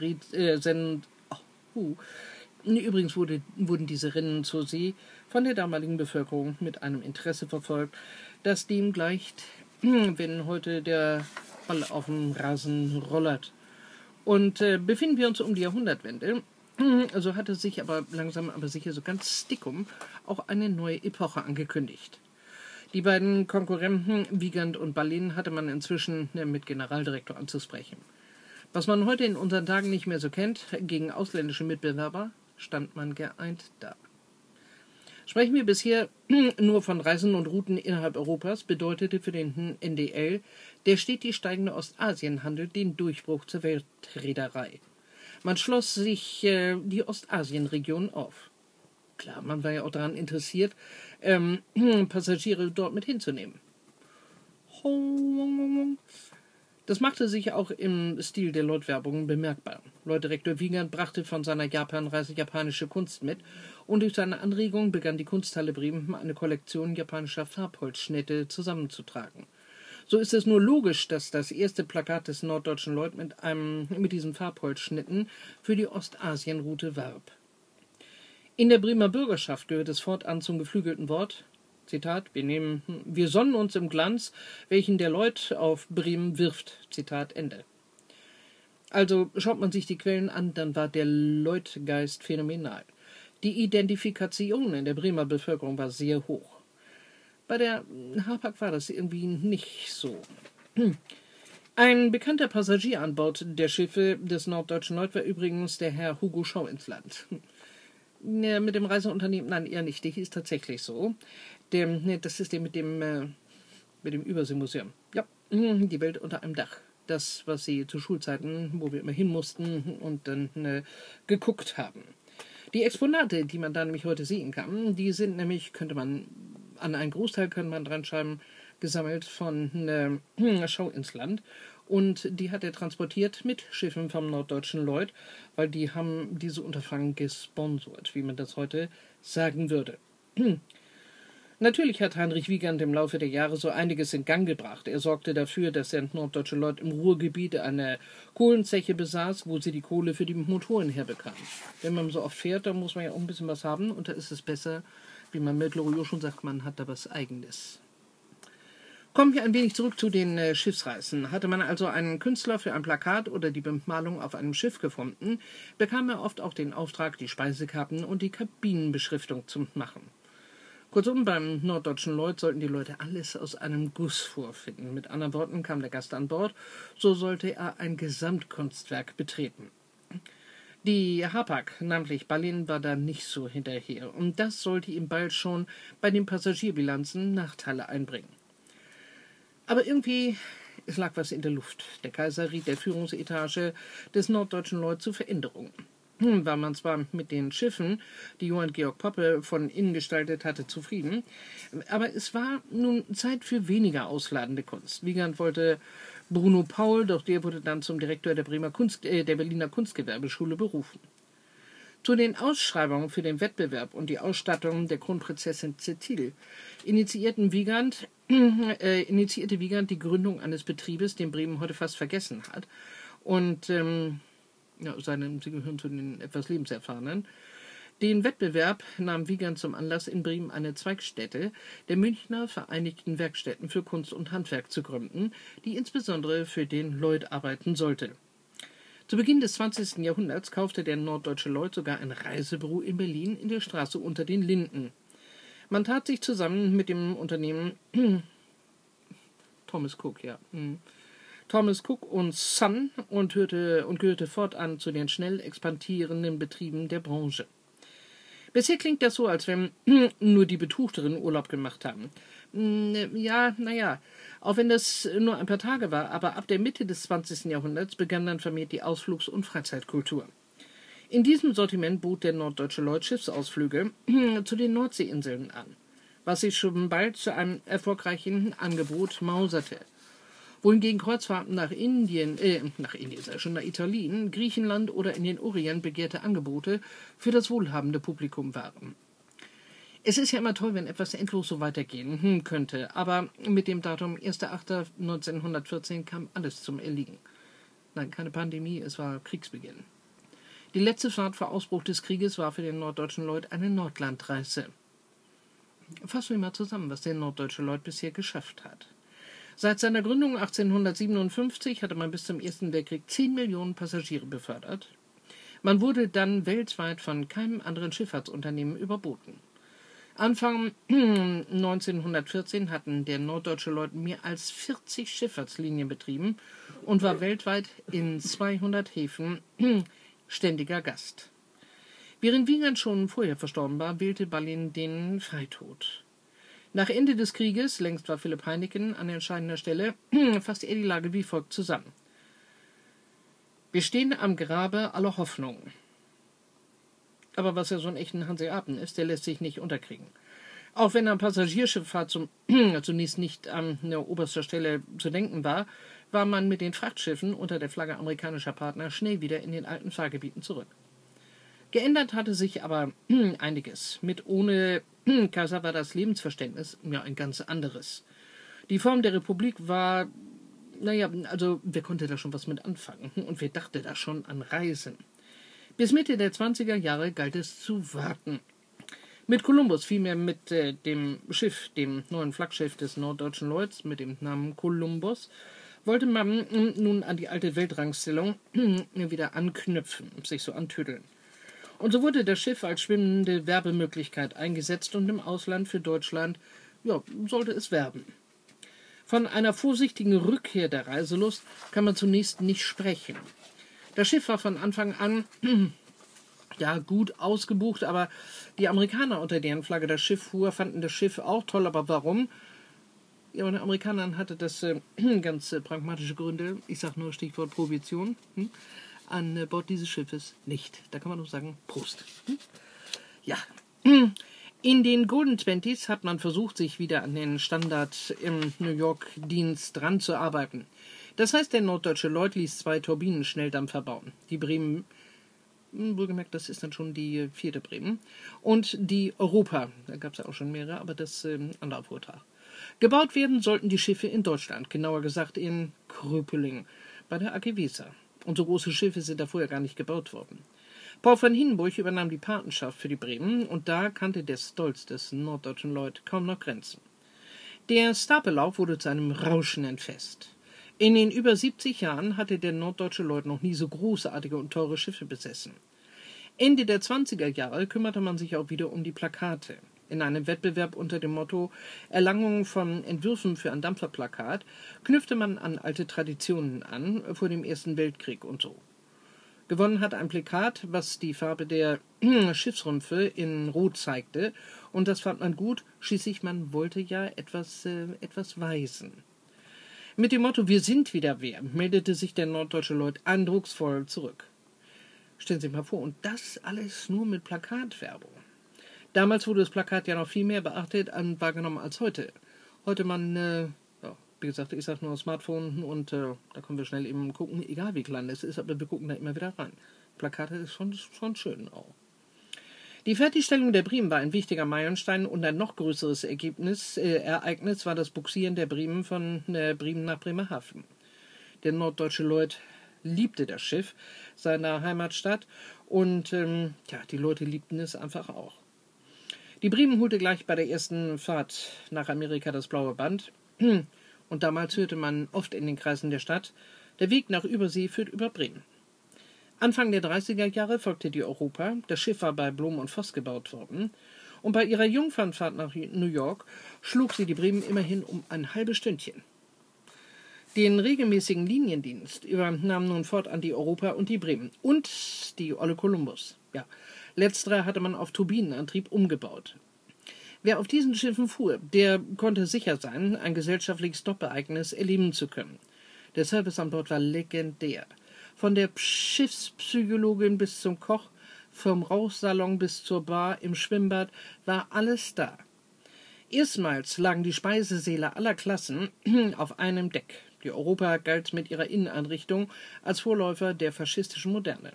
Rennen zur See von der damaligen Bevölkerung mit einem Interesse verfolgt, das dem gleicht, wenn heute der Ball auf dem Rasen rollert. Und befinden wir uns um die Jahrhundertwende, so hatte sich aber langsam aber sicher so ganz stickum auch eine neue Epoche angekündigt. Die beiden Konkurrenten, Wiegandt und Ballin, hatte man inzwischen mit Generaldirektor anzusprechen. Was man heute in unseren Tagen nicht mehr so kennt, gegen ausländische Mitbewerber stand man geeint da. Sprechen wir bisher nur von Reisen und Routen innerhalb Europas, bedeutete für den NDL der stetig steigende Ostasienhandel den Durchbruch zur Weltreederei. Man schloss sich die Ostasienregion auf. Klar, man war ja auch daran interessiert, Passagiere dort mit hinzunehmen. Das machte sich auch im Stil der Lloyd-Werbungen bemerkbar. Lloyd-Direktor Wiegand brachte von seiner Japanreise japanische Kunst mit und durch seine Anregung begann die Kunsthalle Bremen eine Kollektion japanischer Farbholzschnitte zusammenzutragen. So ist es nur logisch, dass das erste Plakat des Norddeutschen Lloyd mit diesen Farbholzschnitten für die Ostasienroute warb. In der Bremer Bürgerschaft gehört es fortan zum geflügelten Wort, Zitat, wir sonnen uns im Glanz, welchen der Lloyd auf Bremen wirft. Zitat Ende. Also schaut man sich die Quellen an, dann war der Lloyd-Geist phänomenal. Die Identifikation in der Bremer Bevölkerung war sehr hoch. Bei der Hapag war das irgendwie nicht so. Ein bekannter Passagier an Bord der Schiffe des Norddeutschen Lloyd war übrigens der Herr Hugo Schauinsland. Ja, mit dem Reiseunternehmen, nein, eher nicht, der hieß tatsächlich so. Das ist der mit dem Überseemuseum. Ja, die Welt unter einem Dach. Das, was sie zu Schulzeiten, wo wir immer hin mussten und dann geguckt haben. Die Exponate, die man da nämlich heute sehen kann, die sind nämlich, an einen Großteil könnte man dran schreiben, gesammelt von Schauinsland. Und die hat er transportiert mit Schiffen vom Norddeutschen Lloyd, weil die haben diese Unterfangen gesponsert, wie man das heute sagen würde. Natürlich hat Heinrich Wiegand im Laufe der Jahre so einiges in Gang gebracht. Er sorgte dafür, dass der Norddeutsche Lloyd im Ruhrgebiet eine Kohlenzeche besaß, wo sie die Kohle für die Motoren herbekamen. Wenn man so oft fährt, dann muss man ja auch ein bisschen was haben. Und da ist es besser, wie man mit Loriot schon sagt, man hat da was Eigenes. Kommen wir ein wenig zurück zu den Schiffsreisen. Hatte man also einen Künstler für ein Plakat oder die Bemalung auf einem Schiff gefunden, bekam er oft auch den Auftrag, die Speisekarten und die Kabinenbeschriftung zu machen. Kurzum, beim Norddeutschen Lloyd sollten die Leute alles aus einem Guss vorfinden. Mit anderen Worten, kam der Gast an Bord, so sollte er ein Gesamtkunstwerk betreten. Die Hapag, namentlich Ballin, war da nicht so hinterher. Und das sollte ihm bald schon bei den Passagierbilanzen Nachteile einbringen. Aber irgendwie, es lag was in der Luft. Der Kaiser riet der Führungsetage des Norddeutschen Lloyd zu Veränderungen. War man zwar mit den Schiffen, die Johann Georg Poppe von innen gestaltet hatte, zufrieden, aber es war nun Zeit für weniger ausladende Kunst. Wiegand wollte Bruno Paul, doch der wurde dann zum Direktor der Berliner Kunstgewerbeschule berufen. Zu den Ausschreibungen für den Wettbewerb und die Ausstattung der Kronprinzessin Cécile initiierte Wiegand die Gründung eines Betriebes, den Bremen heute fast vergessen hat, und sie gehören zu den etwas Lebenserfahrenen. Den Wettbewerb nahm Wiegand zum Anlass, in Bremen eine Zweigstätte der Münchner Vereinigten Werkstätten für Kunst und Handwerk zu gründen, die insbesondere für den Lloyd arbeiten sollte. Zu Beginn des 20. Jahrhunderts kaufte der Norddeutsche Lloyd sogar ein Reisebüro in Berlin in der Straße Unter den Linden. Man tat sich zusammen mit dem Unternehmen Thomas Cook und Son und gehörte fortan zu den schnell expandierenden Betrieben der Branche. Bisher klingt das so, als wenn nur die Betuchteren Urlaub gemacht haben. Auch wenn das nur ein paar Tage war, aber ab der Mitte des 20. Jahrhunderts begann dann vermehrt die Ausflugs- und Freizeitkultur. In diesem Sortiment bot der Norddeutsche Lloyd Schiffsausflüge zu den Nordseeinseln an, was sich schon bald zu einem erfolgreichen Angebot mauserte. Wohingegen Kreuzfahrten nach Italien, Griechenland oder in den Orient begehrte Angebote für das wohlhabende Publikum waren. Es ist ja immer toll, wenn etwas endlos so weitergehen könnte, aber mit dem Datum 1.8.1914 kam alles zum Erliegen. Nein, keine Pandemie, es war Kriegsbeginn. Die letzte Fahrt vor Ausbruch des Krieges war für den Norddeutschen Lloyd eine Nordlandreise. Fassen wir mal zusammen, was der Norddeutsche Lloyd bisher geschafft hat. Seit seiner Gründung 1857 hatte man bis zum Ersten Weltkrieg 10 Millionen Passagiere befördert. Man wurde dann weltweit von keinem anderen Schifffahrtsunternehmen überboten. Anfang 1914 hatten der Norddeutsche Lloyd mehr als 40 Schifffahrtslinien betrieben und war weltweit in 200 Häfen ständiger Gast. Während Wiegand schon vorher verstorben war, wählte Ballin den Freitod. Nach Ende des Krieges, längst war Philipp Heineken an entscheidender Stelle, fasste er die Lage wie folgt zusammen. Wir stehen am Grabe aller Hoffnungen. Aber was ja so einen echten Hanseaten ist, der lässt sich nicht unterkriegen. Auch wenn an Passagierschifffahrt zunächst nicht an der oberster Stelle zu denken war, war man mit den Frachtschiffen unter der Flagge amerikanischer Partner schnell wieder in den alten Fahrgebieten zurück. Geändert hatte sich aber einiges. Mit ohne Kaiser war das Lebensverständnis ja ein ganz anderes. Die Form der Republik war, also wer konnte da schon was mit anfangen? Und wer dachte da schon an Reisen? Bis Mitte der 20er Jahre galt es zu warten. Mit Kolumbus, vielmehr mit dem Schiff, dem neuen Flaggschiff des Norddeutschen Lloyds mit dem Namen Kolumbus, wollte man nun an die alte Weltrangstellung wieder anknüpfen, sich so antüdeln. Und so wurde das Schiff als schwimmende Werbemöglichkeit eingesetzt und im Ausland für Deutschland sollte es werben. Von einer vorsichtigen Rückkehr der Reiselust kann man zunächst nicht sprechen. Das Schiff war von Anfang an gut ausgebucht, aber die Amerikaner, unter deren Flagge das Schiff fuhr, fanden das Schiff auch toll. Aber warum? Ja, bei den Amerikanern hatte das ganz pragmatische Gründe. Ich sage nur Stichwort Prohibition. An Bord dieses Schiffes nicht. Da kann man nur sagen, Prost. Ja. In den Golden Twenties hat man versucht, sich wieder an den Standard im New York-Dienst dran zu arbeiten. Das heißt, der Norddeutsche Lloyd ließ 2 Turbinen-Schnelldampfer bauen. Die Bremen, wohlgemerkt, das ist dann schon die 4. Bremen, und die Europa, da gab es ja auch schon mehrere, aber das andere Vortrag. Gebaut werden sollten die Schiffe in Deutschland, genauer gesagt in Kröpeling, bei der AG Weser. Und so große Schiffe sind da vorher gar nicht gebaut worden. Paul von Hindenburg übernahm die Patenschaft für die Bremen und da kannte der Stolz des Norddeutschen Lloyd kaum noch Grenzen. Der Stapelauf wurde zu einem rauschenden Fest. In den über 70 Jahren hatte der Norddeutsche Lloyd noch nie so großartige und teure Schiffe besessen. Ende der 20er Jahre kümmerte man sich auch wieder um die Plakate. In einem Wettbewerb unter dem Motto Erlangung von Entwürfen für ein Dampferplakat knüpfte man an alte Traditionen an, vor dem Ersten Weltkrieg und so. Gewonnen hat ein Plakat, was die Farbe der Schiffsrümpfe in Rot zeigte, und das fand man gut, schließlich man wollte ja etwas weisen. Mit dem Motto Wir sind wieder wer meldete sich der Norddeutsche Lloyd eindrucksvoll zurück. Stellen Sie sich mal vor, und das alles nur mit Plakatwerbung. Damals wurde das Plakat ja noch viel mehr beachtet und wahrgenommen als heute. Heute man, wie gesagt, ich sage nur Smartphone und da können wir schnell eben gucken, egal wie klein es ist, aber wir gucken da immer wieder rein. Plakate ist schon schön auch. Die Fertigstellung der Bremen war ein wichtiger Meilenstein und ein noch größeres Ereignis war das Bugsieren der Bremen von Bremen nach Bremerhaven. Der Norddeutsche Lloyd liebte das Schiff seiner Heimatstadt und die Leute liebten es einfach auch. Die Bremen holte gleich bei der ersten Fahrt nach Amerika das blaue Band und damals hörte man oft in den Kreisen der Stadt, der Weg nach Übersee führt über Bremen. Anfang der 30er Jahre folgte die Europa, das Schiff war bei Blom und Voss gebaut worden und bei ihrer Jungfernfahrt nach New York schlug sie die Bremen immerhin um ein halbes Stündchen. Den regelmäßigen Liniendienst übernahmen nun fortan die Europa und die Bremen und die Olle Kolumbus. Ja, letztere hatte man auf Turbinenantrieb umgebaut. Wer auf diesen Schiffen fuhr, der konnte sicher sein, ein gesellschaftliches Doppelereignis erleben zu können. Der Service an Bord war legendär. Von der Schiffspsychologin bis zum Koch, vom Rauchsalon bis zur Bar im Schwimmbad war alles da. Erstmals lagen die Speisesäle aller Klassen auf einem Deck. Die Europa galt mit ihrer Inneneinrichtung als Vorläufer der faschistischen Moderne.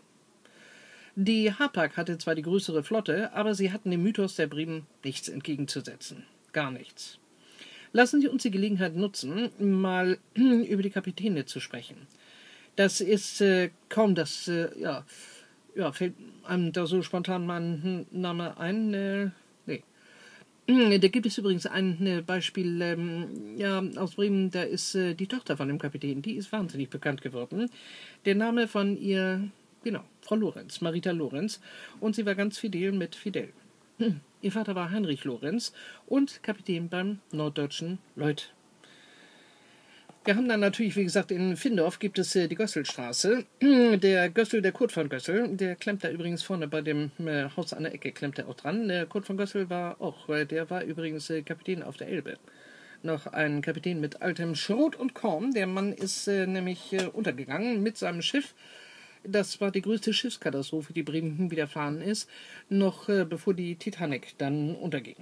Die Hapag hatte zwar die größere Flotte, aber sie hatten dem Mythos der Bremen nichts entgegenzusetzen. Gar nichts. Lassen Sie uns die Gelegenheit nutzen, mal über die Kapitäne zu sprechen. Das ist kaum das, fällt einem da so spontan mal ein Name ein? Nee. Da gibt es übrigens ein Beispiel aus Bremen, da ist die Tochter von dem Kapitän, die ist wahnsinnig bekannt geworden. Der Name von ihr, genau, Frau Lorenz, Marita Lorenz, und sie war ganz fidel mit Fidel. Ihr Vater war Heinrich Lorenz und Kapitän beim Norddeutschen Lloyd. Wir haben dann natürlich, wie gesagt, in Findorf gibt es die Gösselstraße. Der Gössel, der Kurt von Gössel, der klemmt da übrigens vorne bei dem Haus an der Ecke, klemmt er auch dran. Der Kurt von Gössel war auch, der war übrigens Kapitän auf der Elbe. Noch ein Kapitän mit altem Schrot und Korn. Der Mann ist nämlich untergegangen mit seinem Schiff. Das war die größte Schiffskatastrophe, die Bremen widerfahren ist, noch bevor die Titanic dann unterging.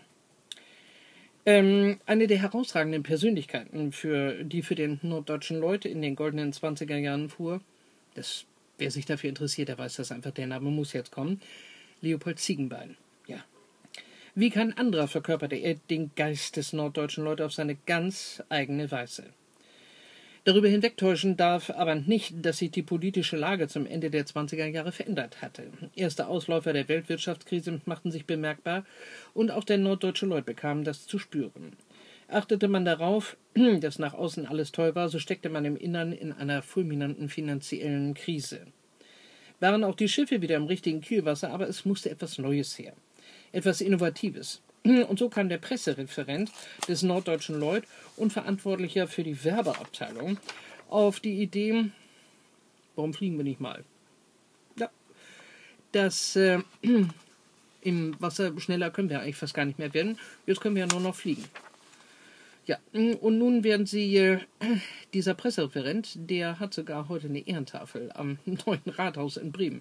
Eine der herausragenden Persönlichkeiten, die für den Norddeutschen Lloyd in den goldenen 20er Jahren fuhr, wer sich dafür interessiert, der weiß das einfach, der Name muss jetzt kommen, Leopold Ziegenbein. Ja. Wie kein anderer verkörperte er den Geist des Norddeutschen Lloyd auf seine ganz eigene Weise. Darüber hinwegtäuschen darf aber nicht, dass sich die politische Lage zum Ende der 20er Jahre verändert hatte. Erste Ausläufer der Weltwirtschaftskrise machten sich bemerkbar und auch der Norddeutsche Lloyd bekam das zu spüren. Achtete man darauf, dass nach außen alles toll war, so steckte man im Innern in einer fulminanten finanziellen Krise. Waren auch die Schiffe wieder im richtigen Kielwasser, aber es musste etwas Neues her, etwas Innovatives. Und so kam der Pressereferent des Norddeutschen Lloyd und Verantwortlicher für die Werbeabteilung auf die Idee, warum fliegen wir nicht mal? Ja, dass im Wasser schneller können wir eigentlich fast gar nicht mehr werden. Jetzt können wir ja nur noch fliegen. Ja, und nun werden Sie, dieser Pressereferent, der hat sogar heute eine Ehrentafel am neuen Rathaus in Bremen.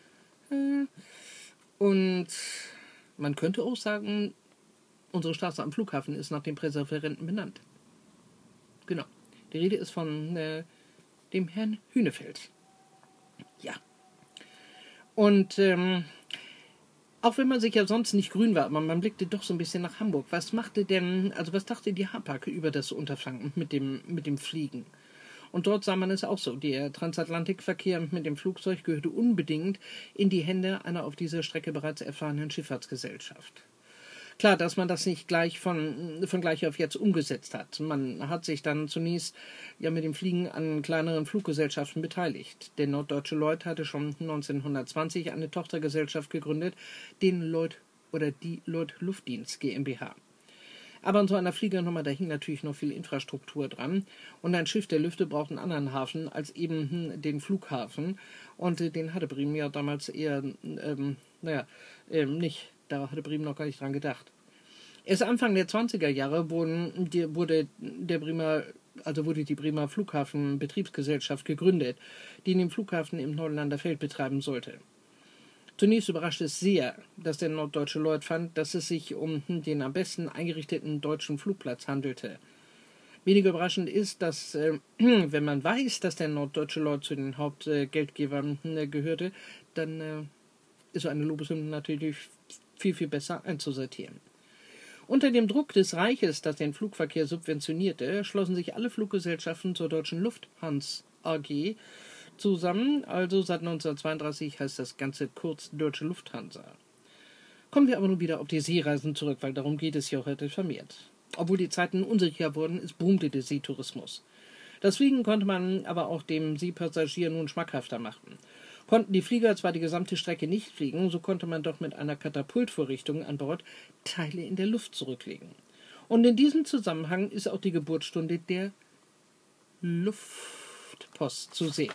Und man könnte auch sagen, unsere Straße am Flughafen ist nach dem Pressereferenten benannt. Genau. Die Rede ist von dem Herrn Hünefeld. Ja. Und auch wenn man sich ja sonst nicht grün war, aber man blickte doch so ein bisschen nach Hamburg. Was dachte die Hapag über das Unterfangen mit dem Fliegen? Und dort sah man es auch so. Der Transatlantikverkehr mit dem Flugzeug gehörte unbedingt in die Hände einer auf dieser Strecke bereits erfahrenen Schifffahrtsgesellschaft. Klar, dass man das nicht gleich von gleich auf jetzt umgesetzt hat. Man hat sich dann zunächst ja mit dem Fliegen an kleineren Fluggesellschaften beteiligt. Der Norddeutsche Lloyd hatte schon 1920 eine Tochtergesellschaft gegründet, die Lloyd Luftdienst GmbH. Aber an so einer Fliegernummer, da hing natürlich noch viel Infrastruktur dran. Und ein Schiff der Lüfte braucht einen anderen Hafen als eben den Flughafen. Und den hatte Bremen ja damals eher, nicht. Da hatte Bremen noch gar nicht dran gedacht. Erst Anfang der 20er Jahre wurde die Bremer Flughafenbetriebsgesellschaft gegründet, die den Flughafen im Nordlander Feld betreiben sollte. Zunächst überraschte es sehr, dass der Norddeutsche Lloyd fand, dass es sich um den am besten eingerichteten deutschen Flugplatz handelte. Weniger überraschend ist, dass, wenn man weiß, dass der Norddeutsche Lloyd zu den Hauptgeldgebern gehörte, dann ist so eine Lobeshymne natürlich viel, viel besser einzusortieren. Unter dem Druck des Reiches, das den Flugverkehr subventionierte, schlossen sich alle Fluggesellschaften zur Deutschen Lufthansa AG zusammen, also seit 1932 heißt das Ganze kurz Deutsche Lufthansa. Kommen wir aber nun wieder auf die Seereisen zurück, weil darum geht es ja heute vermehrt. Obwohl die Zeiten unsicher wurden, es boomte der Seetourismus. Das Fliegen konnte man aber auch dem Seepassagier nun schmackhafter machen. Konnten die Flieger zwar die gesamte Strecke nicht fliegen, so konnte man doch mit einer Katapultvorrichtung an Bord Teile in der Luft zurücklegen. Und in diesem Zusammenhang ist auch die Geburtsstunde der Luftpost zu sehen.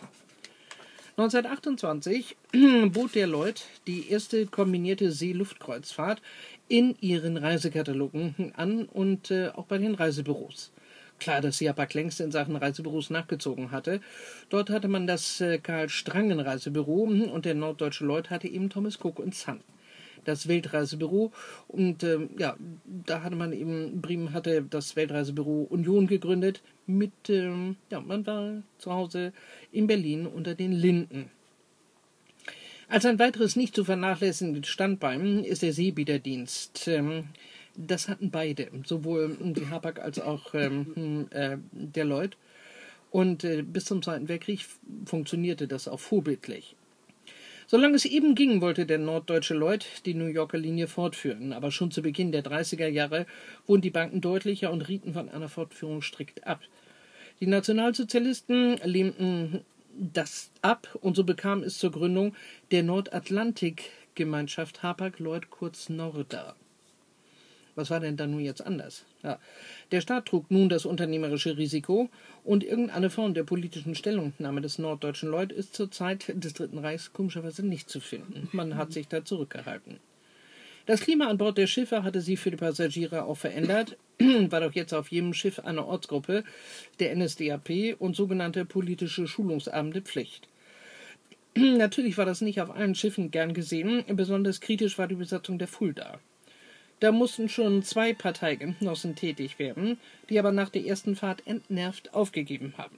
1928 bot der Lloyd die erste kombinierte See-Luft-Kreuzfahrt in ihren Reisekatalogen an und auch bei den Reisebüros. Klar, dass die Hapag längst in Sachen Reisebüros nachgezogen hatte. Dort hatte man das Karl-Strangen-Reisebüro und der Norddeutsche Lloyd hatte eben Thomas Cook & Son, das Weltreisebüro. Und da hatte man eben, Bremen hatte das Weltreisebüro Union gegründet. Man war zu Hause in Berlin unter den Linden. Als ein weiteres nicht zu vernachlässigendes Standbein ist der Seebieterdienst. Das hatten beide, sowohl die Hapag als auch der Lloyd. Und bis zum Zweiten Weltkrieg funktionierte das auch vorbildlich. Solange es eben ging, wollte der Norddeutsche Lloyd die New Yorker Linie fortführen. Aber schon zu Beginn der 30er Jahre wurden die Banken deutlicher und rieten von einer Fortführung strikt ab. Die Nationalsozialisten lehnten das ab und so bekam es zur Gründung der Nordatlantikgemeinschaft Hapag-Lloyd, kurz NORDA. Was war denn da nun jetzt anders? Ja. Der Staat trug nun das unternehmerische Risiko und irgendeine Form der politischen Stellungnahme des norddeutschen Lloyd ist zur Zeit des Dritten Reichs komischerweise nicht zu finden. Man hat sich da zurückgehalten. Das Klima an Bord der Schiffe hatte sich für die Passagiere auch verändert, war doch jetzt auf jedem Schiff eine Ortsgruppe der NSDAP und sogenannte politische Schulungsabende Pflicht. Natürlich war das nicht auf allen Schiffen gern gesehen, besonders kritisch war die Besatzung der Fulda. Da mussten schon 2 Parteigenossen tätig werden, die aber nach der ersten Fahrt entnervt aufgegeben haben.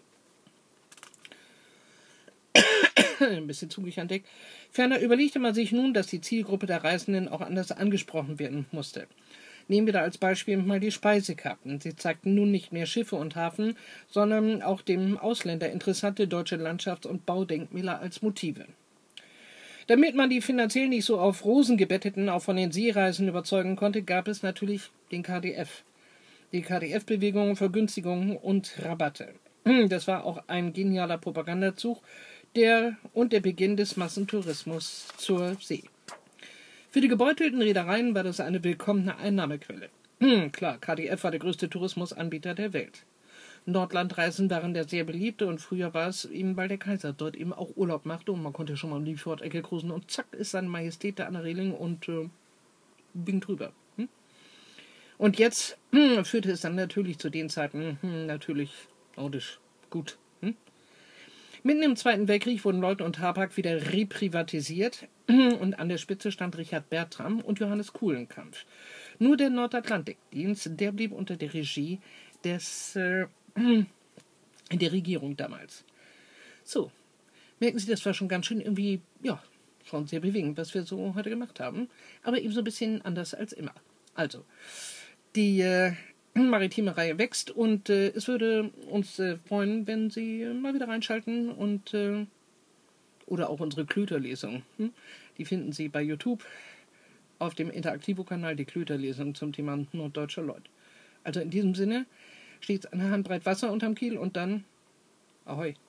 Ein bisschen zugig an Deck. Ferner überlegte man sich nun, dass die Zielgruppe der Reisenden auch anders angesprochen werden musste. Nehmen wir da als Beispiel mal die Speisekarten. Sie zeigten nun nicht mehr Schiffe und Hafen, sondern auch dem Ausländer interessante deutsche Landschafts- und Baudenkmäler als Motive. Damit man die finanziell nicht so auf Rosen gebetteten auch von den Seereisen überzeugen konnte, gab es natürlich den KdF. Die KdF-Bewegung, Vergünstigungen und Rabatte. Das war auch ein genialer Propagandazug und der Beginn des Massentourismus zur See. Für die gebeutelten Reedereien war das eine willkommene Einnahmequelle. Klar, KdF war der größte Tourismusanbieter der Welt. Nordlandreisen waren da sehr beliebt und früher war es eben, weil der Kaiser dort eben auch Urlaub machte und man konnte schon mal um die Fjordecke cruisen und zack ist seine Majestät da an der Reling und winkt drüber. Und jetzt führte es dann natürlich zu den Zeiten, natürlich nordisch gut. Mitten im Zweiten Weltkrieg wurden Lloyd und Hapag wieder reprivatisiert und an der Spitze stand Richard Bertram und Johannes Kulenkampff. Nur der Nordatlantikdienst, der blieb unter der Regie der Regierung damals. So, merken Sie, das war schon ganz schön irgendwie, ja, schon sehr bewegend, was wir so heute gemacht haben, aber eben so ein bisschen anders als immer. Also, die maritime Reihe wächst und es würde uns freuen, wenn Sie mal wieder reinschalten und oder auch unsere Klöterlesung. Die finden Sie bei YouTube auf dem Interaktivo-Kanal, die Klöterlesung zum Thema Norddeutscher Lloyd. Also in diesem Sinne steht eine Handbreit Wasser unterm Kiel und dann Ahoi.